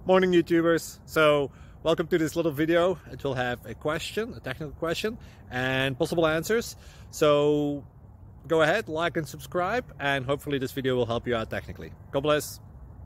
Morning YouTubers. So welcome to this little video. It will have a question, a technical question, and possible answers. So go ahead, like and subscribe, and hopefully this video will help you out technically. God bless.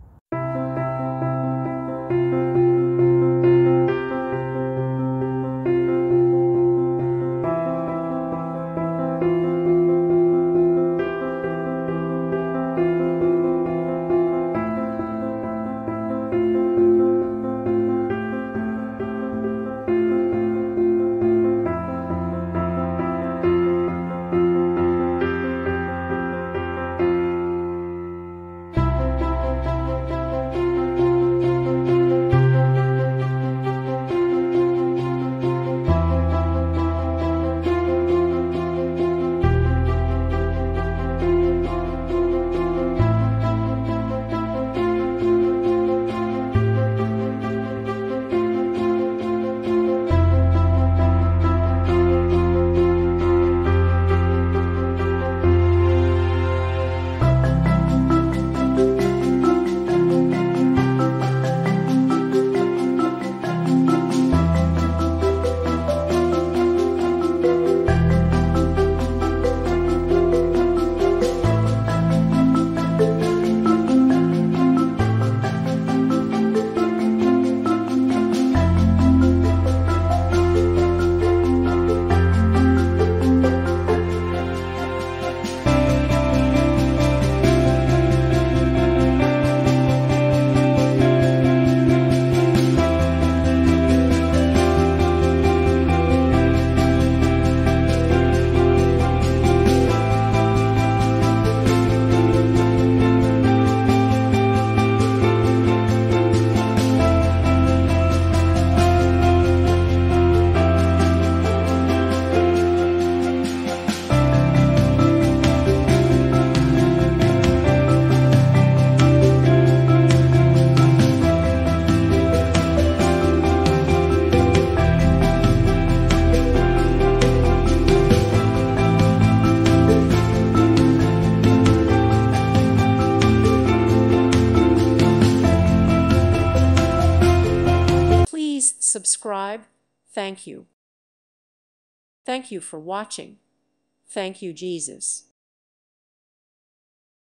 Please subscribe. Thank you. Thank you for watching. Thank you, Jesus.